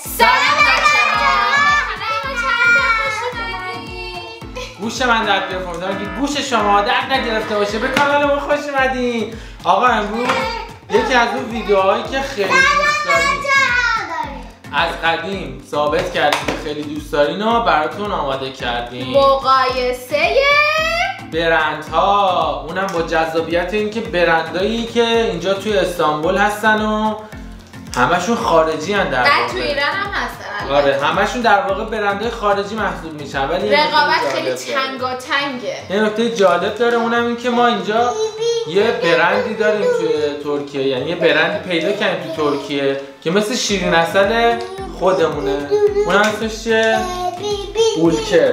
گوش من درد گرفت امیدوارم که گوش شما درد نگرفته باشه. به کانال ما خوش اومدین. آقا امروز یکی از اون ویدیوهایی که خیلی دوست داریم از قدیم ثابت کردیم که خیلی دوست دارین و براتون آماده کردیم. مقایسه برندها، اونم با جذابیت این که برندایی که اینجا توی استانبول هستن و همشون خارجی هستن در واقع. تو ایران هم هستن. آره همشون در واقع برندهای خارجی محسوب میشن ولی رقابت خیلی تنگاتنگه. یه نکته جالب داره اونم این که ما اینجا یه برندی داریم توی ترکیه، یعنی یه برندی پیدا کردیم تو ترکیه که مثل شیرین عسل خودمونه. اونم اسمش چیه؟ اولکر.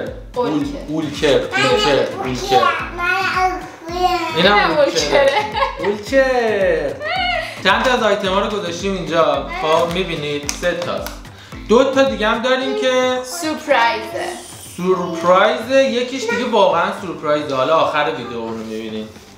اینم اولکر. چند تا از آیتم ها رو گذاشتیم اینجا. خب میبینید 3 تاست. 2 تا دیگه هم داریم که سورپرایزه. یکیش دیگه واقعا سورپرایزه. حالا آخر ویدیو رو میبینید.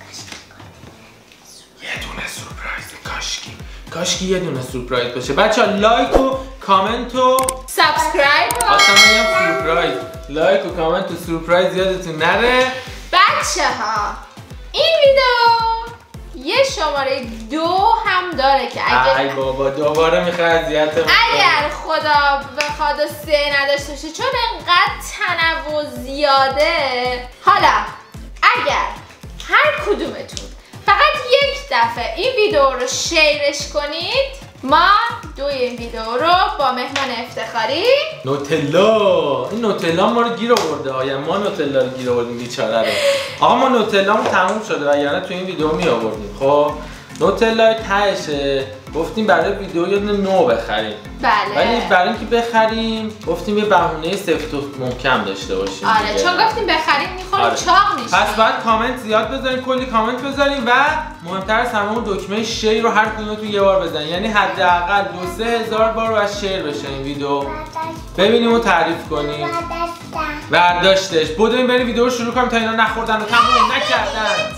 یه دونه سورپرایزه. کاشکی یه دونه سورپرایز باشه. بچه‌ها لایک و کامنت و سابسکرایب اصلا میگم سورپرایز. لایک و کامنت و سورپرایز یادتون نره. بچه‌ها این ویدیو یه شماره 2 هم داره که اگه ای بابا دوباره میخواد اذیت کنه. اگر خدا بخواد و 3 نداشته باشه چون انقدر تنوع زیاده. حالا اگر هر کدومتون فقط یک دفعه این ویدیو رو شیرش کنید ما این ویدیو رو با مهمان افتخاری نوتلا. این نوتلا ما رو گیر آورده. ما نوتلا رو گیر آوردیم بیچاره رو. آقا ما نوتلامون تموم شده وگرنه تو این ویدیو می آوردیم. خب نوتلا تهشه گفتیم برای ویدیو یه نو بخریم. بله. ولی برای اینکه بخریم گفتیم یه بهونه سفت و محکم داشته باشیم. آره دیگه. چون گفتیم بخریم میخوریم چاق میشه. پس بعد کامنت زیاد بذاریم، کلی کامنت بذاریم و مهمتر از همه اون دکمه شیر رو هر کدومتون یه بار بزنید. یعنی حداقل 2-3 هزار بار باید شیر بشه این ویدیو. ببینیم و تعریف کنیم. برداشتش. بریم ویدیو رو شروع کنیم تا اینا نخوردن و تموم نکردن.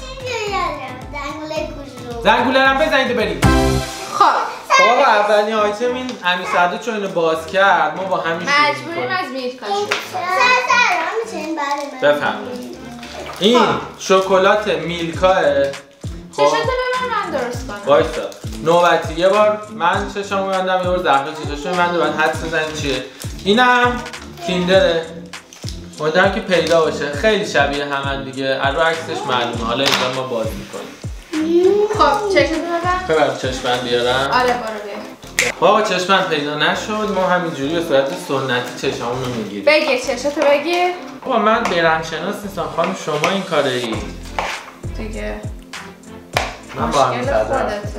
زنگوله هم بزنید و بریم. خب آقا اولین آیتم این امی سعدو چون اینو باز کرد ما با همین مجبوریم از میلکا بفرمایید. این شکلات میلکاه. چشاتو ببر من درست کنم. وایسا نوبتی یه بار من چشامو میبندم یه بار زهرا چشاشو میبنده بعد حدس بزنید چیه. اینم کیندره. امیدوارم که پیدا باشه. خیلی شبیه همن دیگه. از رو عکسش معلومه. حالا اینجا ما باز میکنیم. خب چشاتو ببر. ببر چشمن بیارم. آره برو بیا. بابا چشمن پیدا نشد. ما همینجوری به صورت سنتی چشممون رو میگیریم. بگیر چشاتو بگیر. بابا من برندشناس نیستم خانم. شما این کاری دیگه من با همین صدر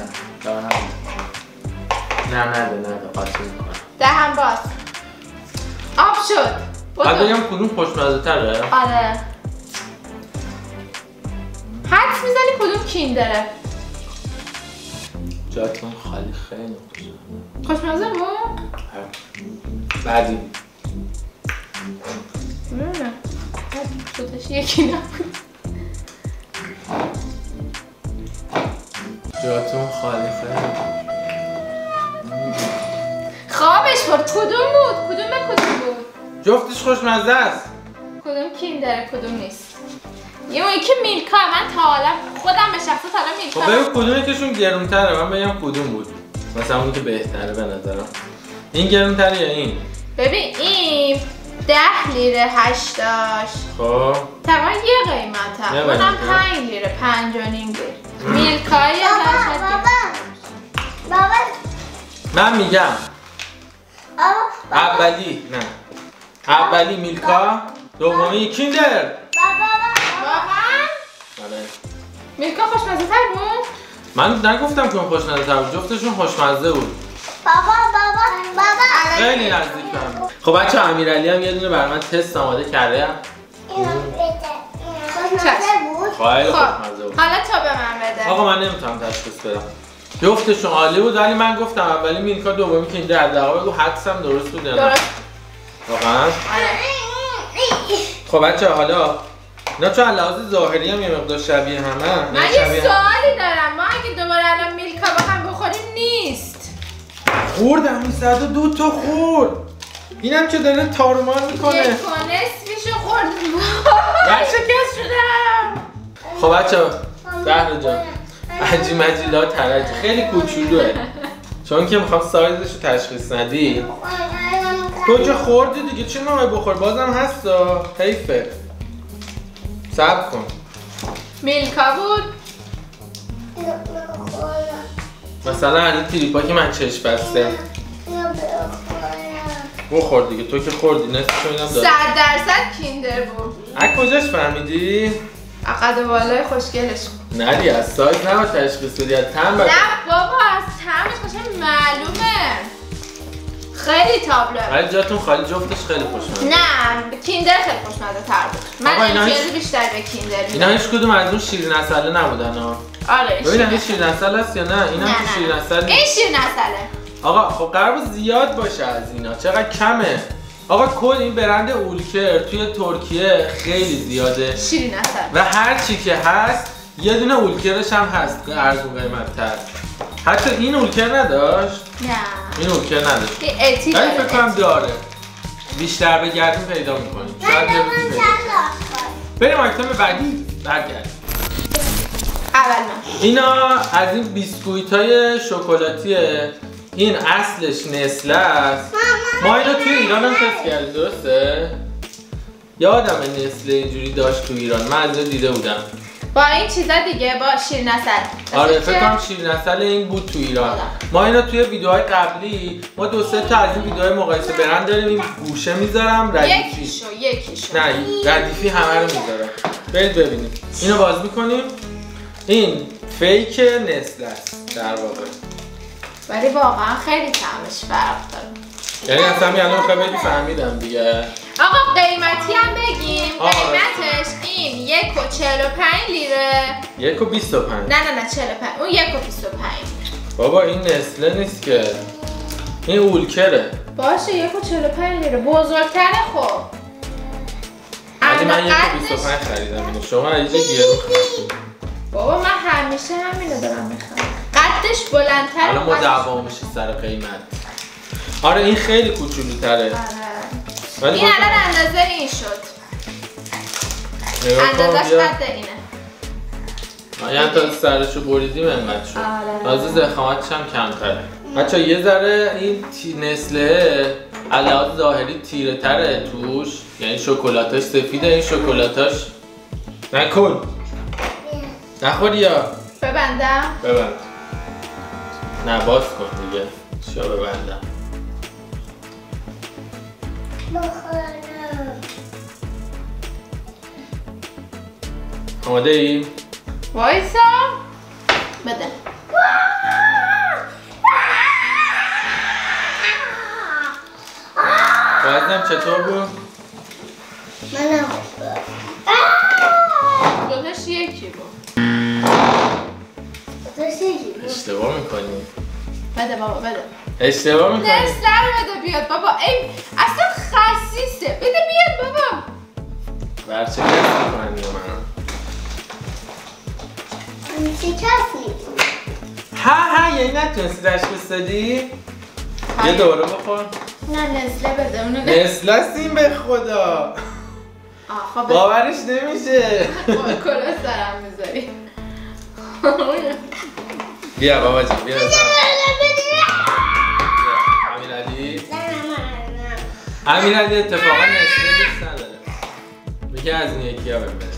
نه قاطی میکنم. دهم باز. آب شد. بعد بگم کدوم خوشمزه تره؟ آره حدس میزنی کدوم کیندره؟ جاتون خالی خیلی خوشمزه بود؟ بعدی نه شدش یکی نبود. جاتون خالی خیلی خوابش برد. کدوم بود؟ کدوم به کدوم بود؟ جفتش خوشمزه است. کدوم کیندره کدوم نیست. یه اون که میلکا. من تا حالا خودم به شخصه تا حالا میلکا. خب بگو کدومی کهشون گرونتره. من بگم کدوم بود مثلا اون که بهتره به نظرم. این گرونتره یا این؟ ببین این 10 لیره 8 داشت. خب تقریبا یه قیمته. اونم 5 لیره 5.5 لیره. میلکای بابا من میگم اولی نه اولی میلکا دومی کیندر. واقعا؟ آره. میلکا خوشمزه تر بود؟ من نگفتم که اون خوشمزه تر بود. جفتشون خوشمزه بود. بابا خیلی نزدیک هم. خب بچه امیرعلی هم یه دونه برای من تست آماده کرده. خوشمزه بود. خیلی خب خوشمزه بود. حالا تو به من بده. آقا من نمیتونم تشخیص بدم. جفتشون عالی بود ولی من گفتم اولی میلکا دومی کیندر. در واقع بگو حدسم درست بود یا نه؟ درست. واقعا؟ آره. خب بچه حالا اینا چون لحاظ ظاهری هم یه مقدار شبیه همه. من یه سوالی دارم. ما اگه دوباره الان میلکا بخوام بخوریم نیست. خوردم این 102 تا خورد. اینم که داره تارمار میکنه. 1 و نصفشو خورد. شکست شدم. خب بچه‌ها زهرا جان عجی مجیلا ترجی خیلی کوچولوه چون که میخوام سایزش رو تشخیص ندی. تو که خوردی دیگه چی نمیخوای بخور؟ بازم هستا حیفه. صبر کن. میلکا بود. مثلا این تریپا که من چشم بسته بخور دیگه. تو که خوردی نصفشو اینم داری. 100% کیندر بود. از کجاش فهمیدی؟ عقد و بالای خوشگلش. نه دیگه از سایز نباید تشخیص بدی، از طعم باید. نه بابا از طعمش قشنگ معلومه. خیلی تابلوه. ولی جاتون خالی جفتش خیلی خوشمزه. نه کیندر خیلی خوشمزه تر بود. من امتیاز بیشتر به کیندر میدم. اینا هیچ کدوم از اون شیرین عسله نبودن ها. آره ببینم این شیرین عسل هست یا نه؟ اینم که شیرین عسل نیست. این شیرین عسله. آقا خب قرار بود زیاد باشه از اینا. چقدر کمه. آقا کل این برند اولکر توی ترکیه خیلی زیاده. شیرین عسل. و هر چی که هست یه دونه اولکرش هم هست ارزون قیمت‌تر. حتی این اولکر نداشت؟ نه. این اولکر نداشت. این اتی ولی فکر کنم داره. بیشتر بگردیم پیدا می‌کنیم. شاید یه روزی پیدا کنیم. بریم آیتم بعدی برگردیم. اول من. اینا از این بیسکویت‌های شکلاتیه. این اصلش نسله است. ما اینو توی ایران هم تست کردیم درسته؟ یادم نسله اینجوری داشت تو ایران. من از دیده بودم. با این چیزا دیگه با شیرین عسل. آره فکر کنم شیرین عسل این بود تو ایران. ما اینا توی ویدیوهای قبلی ما 2-3 تا از این ویدیوهای مقایسه برند داریم. این گوشه میذارم ردیفی. یکیشو. نه ردیفی همه رو میذارم. برید ببینیم. اینو باز میکنیم. این فیک نسله است در واقع. ولی واقعا خیلی طعمش فرق داره. یعنی اصلا الان میخوام بگی فهمیدم دیگه. آقا قیمتی هم بگیم. آره. قیمتش این 1.45 لیره. 1.25. نه 45. اون 1.25. بابا این نسله نیست که. این اولکره. باشه 1.45 لیره. بزرگتره خب. ولی من 1.25 خریدم اینو. شما از یه گیرو خریدید. بابا من همیشه همینو دارم میخوام. قدش بلندتره. الان ما دعوا میشه سر قیمت. آره این خیلی کوچولوتره. آره. این الان اندازه این شد. اندازش قد اینه. یعنی تا سرشو بریدیم انقدر شد. آره. تازه زخامتش هم کمتره. بچه‌ها یه ذره این نسله علاوه ظاهری تیره تره توش. یعنی شکلاتاش سفیده. این شکلاتاش نکن. نخوری یا ببندم؟ ببند. نه باز کن دیگه. چیا ببندم؟ آماده ای؟ وایسا بده. وزنم چطور بود؟ منم دوتاش یکی بود. اشتباه میکنی. بده بابا بده. اشتباه میکنی. نسله رو بده بیاد بابا. این اصلا خسیسه. بده بیاد بابا. برچه کسی میکنی من. ها یعنی نتونستی تشخیص دادی؟ یه دوره بخور. نه نسله بده اونو. نسله است این به خدا. خب باورش نمیشه. کلا سرم میذاری. بیا بابا جون بیا. امیرعلی اتفاقا نسله دوست نداره. میگه از این یکی ها ببینه.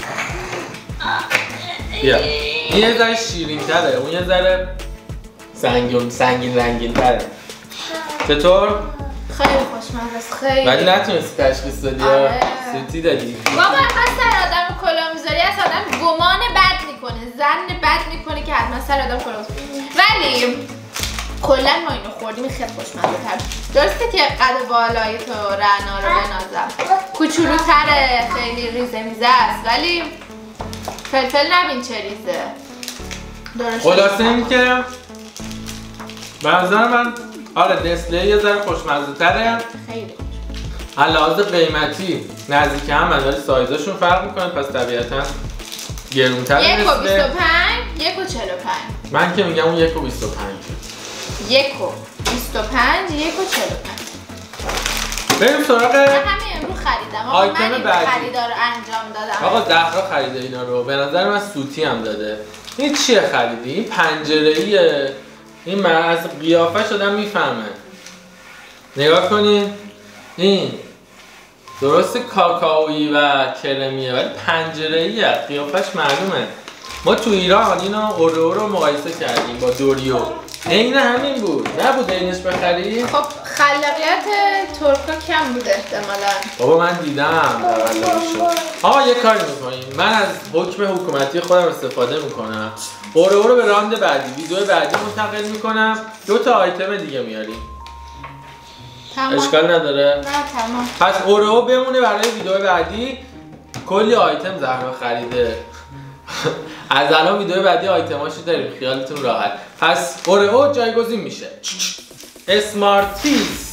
بیا این یه ذره شیرین تره. اون یه ذره سنگین رنگین تره. چطور؟ خیلی خوشمزه است خیلی. ولی نتونستی تشخیص دادی یا آره. سوتی دادی. بابا از سر آدم کلاه میذاری از آدم گمان بد میکنه. زن بد میکنه که حتما سر آدم کلاه میذاری. ولی کلا ما اینو خوردیم خیلی خوشمزه تر. درسته که قد بالای تو رعنا رو بنازم. کوچولوتره خیلی ریزه میزه است ولی فلفل نبین چه ریزه. خلاصه این که به نظر من آره نسله یه ذره خوشمزه تره. خیلی علاوه قیمتی نزدیک هم ولی سایزشون فرق میکنه پس طبیعتا گرونتر نسله. 1.25 1.45 من که میگم اون 1.25 1.25 25 1 و 45. بریم سراغ من همین امروز خریدم. آقا آیتم من این بعدی. خریدا رو انجام دادم. آقا زهرا خریده اینا رو. به نظر من سوتی هم داده. این چیه خریدی؟ این پنجره‌ایه. این من از قیافه شدم میفهمه. نگاه کنین. این درست کاکائویی و کرمیه ولی پنجره‌ایه. قیافش معلومه. ما تو ایران اینا اورئو رو مقایسه کردیم با دوریو. عین همین بود. نبود اینش بخری؟ خب خلاقیت ترکا کم بود احتمالاً. بابا من دیدم آقا یه کاری میکنیم. من از حکم حکومتی خودم استفاده میکنم. اورئو رو به راند بعدی ویدیو بعدی منتقل میکنم. 2 تا آیتم دیگه میاریم. تمام. اشکال نداره؟ نه تمام. پس اورئو بمونه برای ویدیو بعدی. کلی آیتم زهرا خریده. از الان ویدیو بعدی آیتماشو داریم خیالتون راحت. پس اورئو جایگزین میشه. اسمارتیز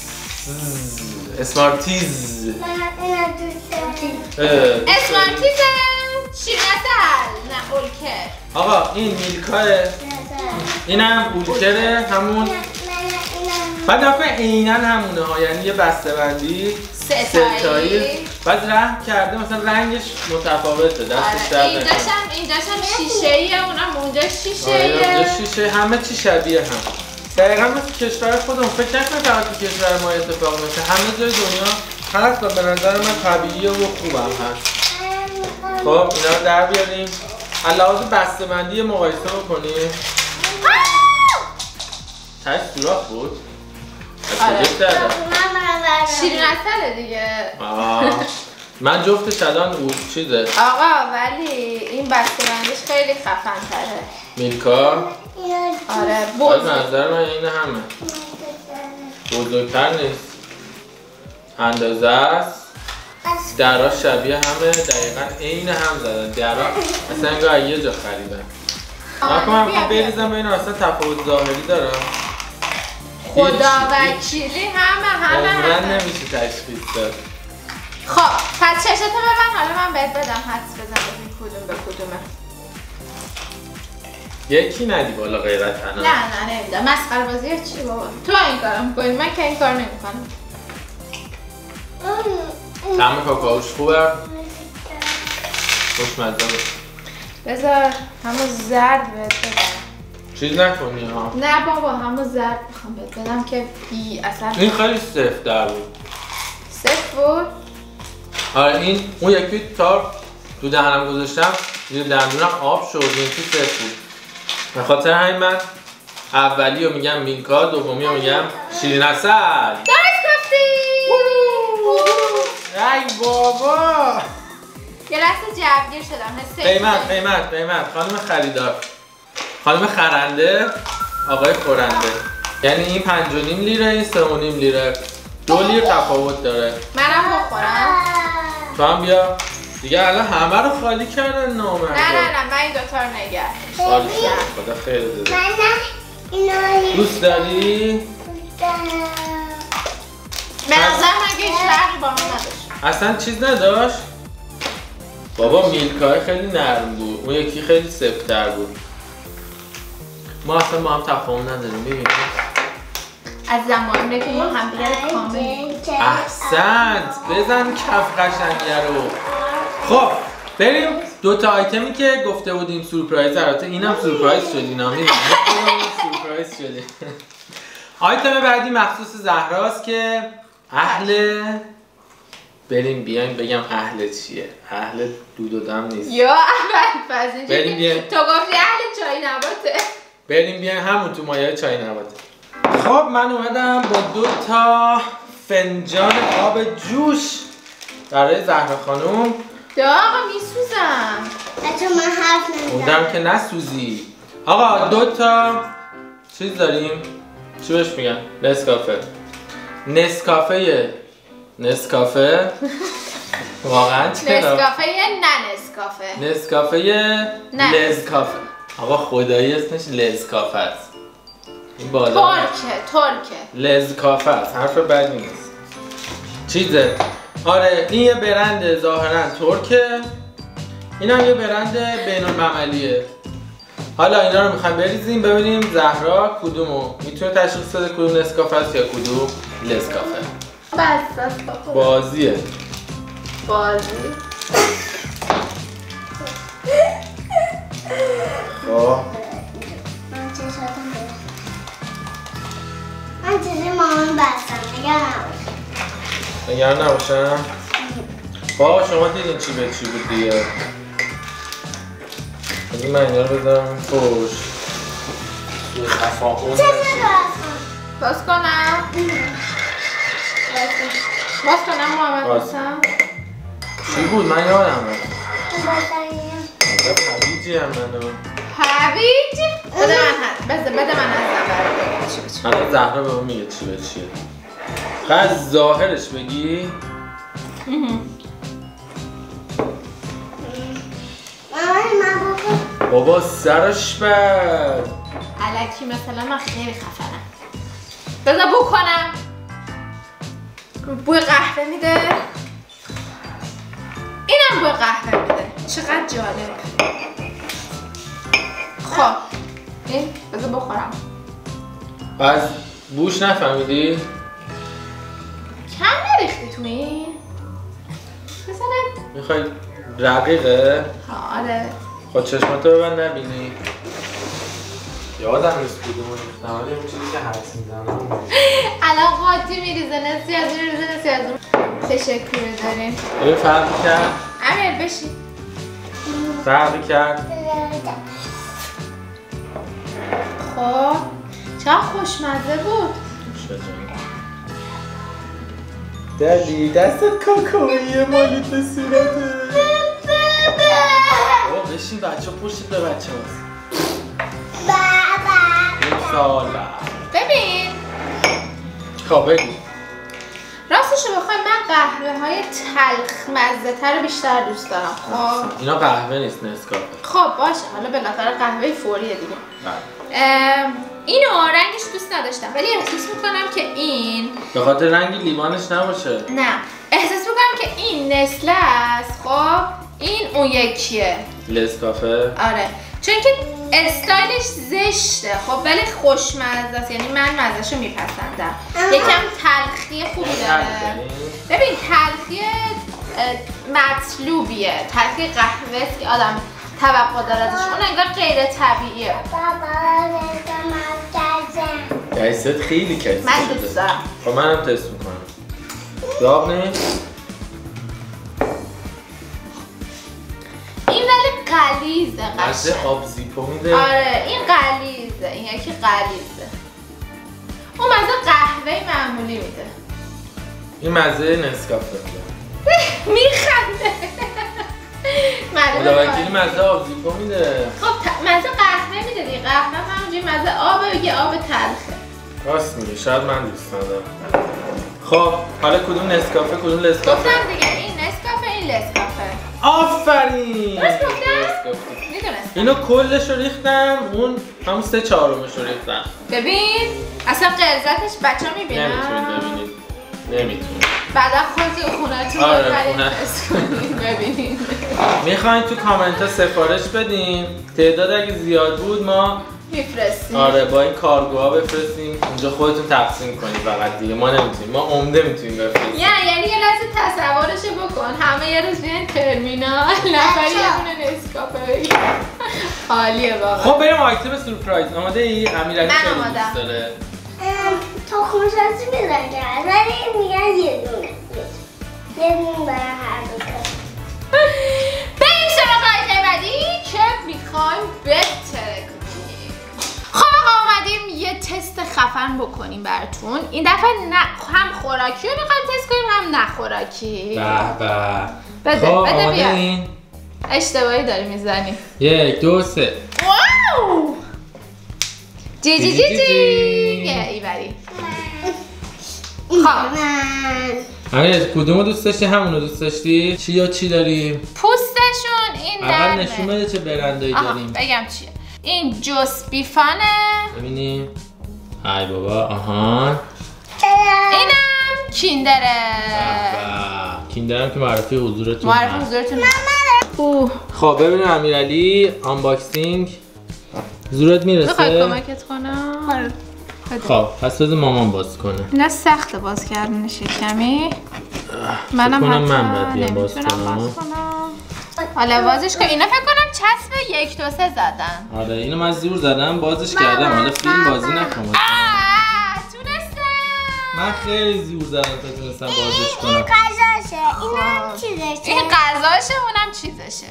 اسمارتیز اسمارتیز شیر عسل نه اولکر. آقا این میلکاه، اینم اولکره همون. بعد نکنه عیناً همونه ها، یعنی یه بسته‌بندی ستایی. بعد رحم کرده مثلا رنگش متفاوته دستش در این داشتم شیشه‌ایه، اونم اونجا شیشه‌ایه. شیشه همه چی شبیه هم. دقیقاً مثل کشور خودمون. فکر نکنید فقط تو کشور ما اتفاق میفته. همه جای دنیا هست و به نظر من طبیعیه و خوبم هست. خب اینا رو در بیاریم. علاوه بسته‌بندی مقایسه بکنیم. تاش سوراخ بود. شیرین عسله دیگه. من جفتش الان چیزه. آقا ولی این بسته‌بندیش خیلی خفن تره. میلکا؟ آره به نظر من این همه. بزرگتر نیست. اندازه است. درها شبیه همه، دقیقا عین هم زدن. درها اصلا انگار یه جا خریدن. من بریزم ببینم اصلا تفاوت ظاهری داره. خدا وکیلی همه عمرن نمیشه تشخیص داد. خب پس چشتو ببن، حالا من بهت بدم حدس بزن ببین کدوم به کدومه. یکی ندی بالا غیرت حنا. نه نمیدم. مسخره بازی چی بابا؟ تو این کارو می‌کنی، من که این کار نمی‌کنم. طعم کاکائوش خوبه. خوشمزه بود. بذار همون زرد بهت بدم. چیز نکنی ها. نه بابا همون زرد میخوام بهت بدم که بی اثر. این خیلی سفت در بود. سفت بود؟ آره این اون یکی تا تو دهنم گذاشتم زیر دندونم آب شد. این تو سفت بود. به خاطر همین من اولی رو میگم میلکا، دومی رو میگم شیرین عسل. درست گفتی! ای بابا! یه لحظه جوگیر شدم. قیمت خانم خریدار، خانم خرنده، آقای خورنده. یعنی این 5.5 لیره، این 3.5 لیره. 2 لیر تفاوت داره. منم بخورم. تو هم بیا. دیگه الان همه رو خالی کردن نامردا. نه من این دوتا رو نگه. خالی شد. خدا خیر بده. من اینا دوست داری؟ به نظر من که هیچ فرقی با هم نداشت. اصلا چیز نداشت؟ بابا میلکای خیلی نرم بود. اون یکی خیلی سفت‌تر بود. ما اصلا با هم تفاهم نداریم. ببینید. از زمانی که ما همدیگه رو کامل. احسنت. بزن کف قشنگه رو. خب بریم 2 تا آیتمی که گفته بودیم سورپرایز. البته اینم سورپرایز شد. اینا میدونم سورپرایز شده. آیتم بعدی مخصوص زهراست که اهل بریم بیایم بگم اهل چیه؟ اهل دود و دم نیست. یا اول فازی. بریم بیایم. تو گفتی اهل چای نباته. بریم بیایم همون تو مایه چای نباته. خب من اومدم با 2 تا فنجان آب جوش برای زهرا خانم. آقا میسوزم. بچه من حرف نمیزنم. بودم که نسوزی. آقا 2 تا چیز داریم. چی بهش میگن؟ نسکافه واقعا چرا؟ نسکافه نه نسکافه. نسکافه لزکافه. آقا خدایی اسمش لزکافه است. این بالا ترکه لزکافه است. حرف بدی نیست. چیزه. آره این یه برند ظاهرا ترکه. این هم یه برند بین‌المللیه. حالا اینا رو میخوایم بریزیم ببینیم زهرا کدومو میتونه تشخیص بده کدوم نسکافه است یا کدوم لسکافه. بس بازیه. بازی. خب من چیزی مامان بستم نگران نباشم. خب شما دیدین چی به چی بود دیگه. بگی من اینا رو بذارم پشت سوی تفاهم نشید. باز کنم؟ باز کنم محمد حسن؟ چی بود؟ من یادم رفت. هویجی هم منو. هویج؟ بده من هستم الان زهرا به اون میگه چی به چیه. قد ظاهرش بگی؟ بابا سرش بد. الکی مثلا من خیلی خفنم. بذار بکنم. بوی قهوه میده. اینم بوی قهوه میده. چقدر جالب. خب این بذار بخورم. از بوش نفهمیدی؟ کم نریختی تو این؟ مثلا میخوای رقیقه؟ آره. خب چشماتو ببند نبینی. یادم نیست کدومو ریختم ولی اون چیزی که حدس میزنم الان قاطی میریزه نسی از اون ریزه نسی از اون. تشکر داریم. این فرقی کرد؟ امیر بشین. فرقی کرد؟ خب چقدر خوشمزه بود. دلی دستت کاکاییه مالی تو صورته. بابا بشین بچه پشتت به بچه هست. این سال ببین خب بگو. راستشو بخوای من قهوه های تلخ مزه تر بیشتر دوست دارم. خب اینا قهوه نیست نسکافه. خب باشه حالا بالاخره قهوه فوریه دیگه. اینو رنگش دوست نداشتم ولی احساس میکنم که این به خاطر رنگ لیوانش نباشه. نه احساس میکنم که این نسله است. خب این اون یکیه لسکافه. آره چون که استایلش زشته خب ولی خوشمزه است یعنی من مزهشو میپسندم. یکم تلخی خوبی داره. ببین تلخی مطلوبیه. تلخی قهوه است که آدم توقع داره ازش. اون انگار غیر طبیعیه. دستت خیلی کسی شده. من دوست دارم. خب منم تست میکنم. داغ نیست؟ این ولی غلیظه مزه قشنگ. آب زیپو میده. آره این غلیظه این یکی غلیظه. اون مزه قهوه معمولی میده. این مزه نسکافه میده. میخنده. خدا وکیلی مزه آب زیپو میده. خب مزه قهوه میده دیگه. قهوه همونجوری مزه آبه یه آب تلخه. راست میگه شاید من دوست ندارم. خب حالا کدوم نسکافه کدوم لسکافه؟ گفتم دیگه این نسکافه این لسکافه. آفرین. درست گفتم؟ میدونستم. اینو کلش رو ریختم اون همون 3/4 رو ریختم. ببین اصلا قلزتش بچه ها میبینن. نمیتونید ببینید. نمیتونید. بعدا خودتون خونه‌تون آره، ببرید خونه. تست کنید ببینید. میخواین تو کامنت ها سفارش بدین تعداد اگه زیاد بود ما میفرستیم. آره با این کارگوها بفرستیم اونجا خودتون تقسیم کنید فقط دیگه ما نمیتونیم ما عمده میتونیم بفرستیم. یعنی یه لحظه تصورش بکن همه یه روز بیان ترمینال نفری یه دونه نسکافه بگیر. عالیه واقعا. خب بریم آیتم سورپرایز. آماده ای؟ امیرعلی من خیلی آمادم. دوست داره. تو خوشحالی میزن کرد ولی میگن یه دونه برای هر دو تا. بریم سراغ آیتم بعدی که میخوایم بترکونیم. خب آمدیم یه تست خفن بکنیم براتون. این دفعه هم خوراکی رو میخوایم تست کنیم هم نخوراکی. به بده خب بده آماده بیا. این؟ اشتباهی داری میزنی. 1 2 3. واو جی جی جی جی ایوری. خب امیرعلی کدومو دوست داشتی همونو دوست داشتی؟ چی یا چی داریم؟ پوستشون این اول نرمه. نشون بده چه برندایی آها داریم. بگم چیه. این جوس بیفانه. ببینیم. های بابا آهان. اینم کیندره. کیندرم که معرفی حضورتون معرفی حضورتون. خب ببینیم امیرعلی آنباکسینگ زورت میرسه؟ میخوای کمکت کنم؟ خب پس بذار مامان باز کنه. اینا سخته باز کردنش کمی. منم من باید بیام باز کنم. حالا بازش کن. اینا فکر کنم چسب 1 2 3 زدن. آره اینو من زور زدم بازش کردم. حالا فیلم بازی نکنم. تونستم. من خیلی زور زدم تا تونستم بازش کنم. این غذاشه، اینم چیزشه. این غذاشه اونم چیزشه.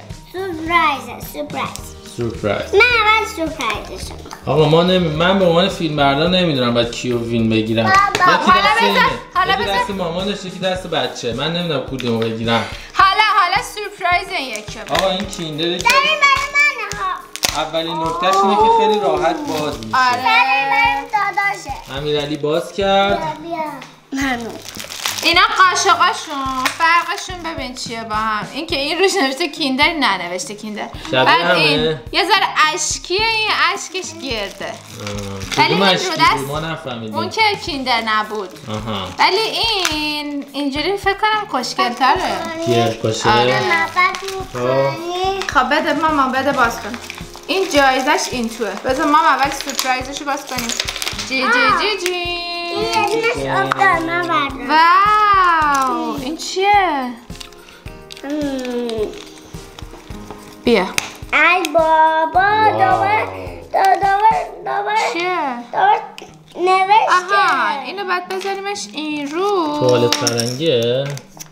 سورپرایز. من اول سورپرایزشم. آقا من به عنوان فیلم بردار نمیدونم باید کیو وین بگیرم. یکی دست مامانش یکی دست بچه. من نمیدونم کدومو بگیرم. حالا سورپرایز این یکی. آقا این کیندره برای منه ها. اولین نکتهش اینه که خیلی راحت باز میشه. آره. برای من داداشه. امیرعلی باز کرد. بیا. ممنون. اینا قاشقاشون فرقشون ببین چیه با هم. این که این روش نوشته کیندر ننوشته کیندر. بعد این یه ذره اشکیه این اشکش گرده. ولی این رو دست ما نفهمیدیم. اون که کیندر نبود. آها. ولی این اینجوری فکر کنم خوشگل‌تره. گرد باشه. آره. خب خب بده ماما بده باز کن. این جایزش این توه. بذار ماما اول سورپرایزشو باز کنیم. جی. این یه دونش افتاد من بردارم. واو این چیه؟ بیا. ای بابا دوباره چیه؟ نوشته. آها اینو باید بذاریمش این رو. توالت فرنگیه؟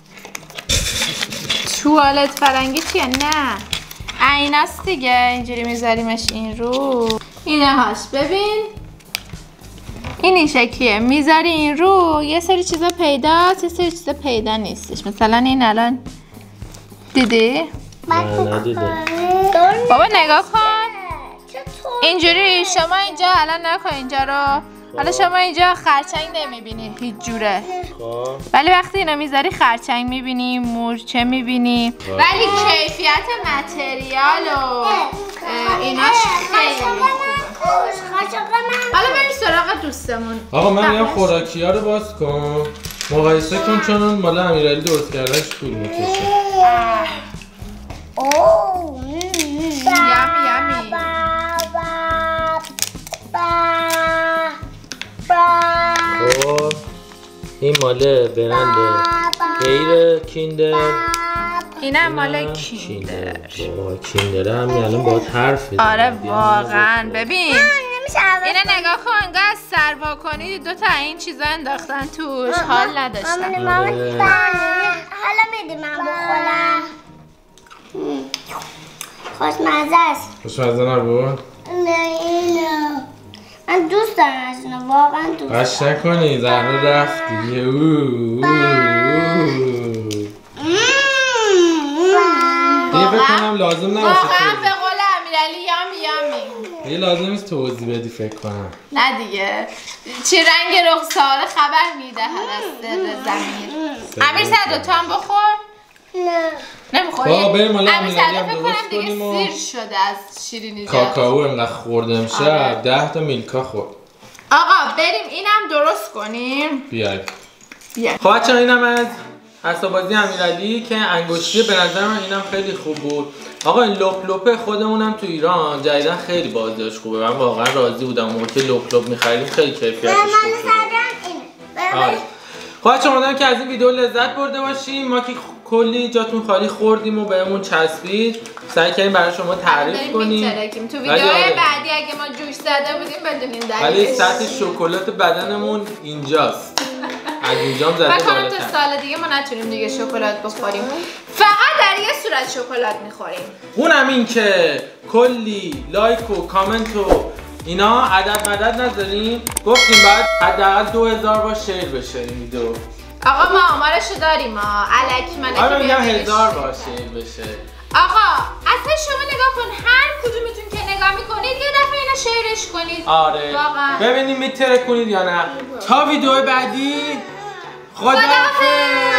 توالت فرنگی چیه؟ نه ایناست دیگه اینجوری میذاریمش این رو. اینه هاش ببین این شکلیه میذاری این رو یه سری چیزا پیداست یه سری چیزا پیدا نیستش. مثلا این الان دیدی؟ نه دیده. بابا نگاه کن اینجوری شما اینجا الان نکن اینجا رو. حالا شما اینجا خرچنگ نمیبینی هیچ جوره ولی وقتی اینو میذاری خرچنگ میبینی مورچه میبینی ولی کیفیت متریال و ایناش خیلی حالا بریم سراغ دوستمون. آقا من میگم خوراکی ها رو باز کن مقایسه کن چون اون مال امیرعلی درست کردنش طول میکشه. یمی خب این مال برند غیر کیندر اینم مال کیندر. کیندر هم الان باید حرف بزنی. آره واقعا ببین اینو نگاه کن انگار از سر وا کنی 2 تا این چیزا انداختن توش حال نداشتن. حالا میدی من بخورم. خوشمزه است. خوشمزه نبود؟ نه من دوست دارم از اینو واقعا دوست دارم. قش نکنی زهرا رفت دیگه. دیگه فکر کنم لازم نباشه واقعا به قول امیرعلی یامی دیگه لازم نیست توضیح بدی فکر کنم. نه دیگه چه رنگ رخسار خبر میدهد از سر زمین. امیر صدو تو هم بخور. نه نمیخوری؟ بابا بریم حالا امیر امیرعلی صدو هم فکر درست کنم دیگه کنیم و سیر شده از شیرینی زیاد. کاکائو انقدر خورده امشب 10 تا میلکا خورد. آقا بریم اینم درست کنیم. بیای. خب بچه‌ها اینم از حسابازی امیرعلی که انگشتی به نظر من اینم خیلی خوب بود. آقا این لپ خودمونم تو ایران جدیدن خیلی بازیش خوبه. من واقعا راضی بودم اون موقع که لپ می‌خریدیم خیلی کیفیتش خوب بود. آره. خب امیدوارم که از این ویدیو لذت برده باشیم. ما که کلی جاتون خالی خوردیم و بهمون چسبید سعی کردیم برای شما تعریف کنیم. تو ویدیوهای بعدی اگه ما جوش زده بودیم بدونین دلیلش. ولی سطح شکلات بدنمون اینجاست. از اینجام زده بالاتر. تا سال دیگه ما نتونیم دیگه شکلات بخوریم. فقط در یه صورت شکلات میخوریم. اونم این که کلی لایک و کامنت و اینا عدد مدد نذاریم. گفتیم بعد حداقل 2000 بار شیر بشه این ویدیو. آقا ما آمارشو داریم ها. الکی ملکی آره میگم 1000 بار شیر بشه. آقا اصلا شما نگاه کن هر کدومتون که نگاه میکنید یه دفعه اینو شیرش کنید. آره واقعا ببینیم میتره کنید یا نه. تا ویدیو بعدی خداحافظ.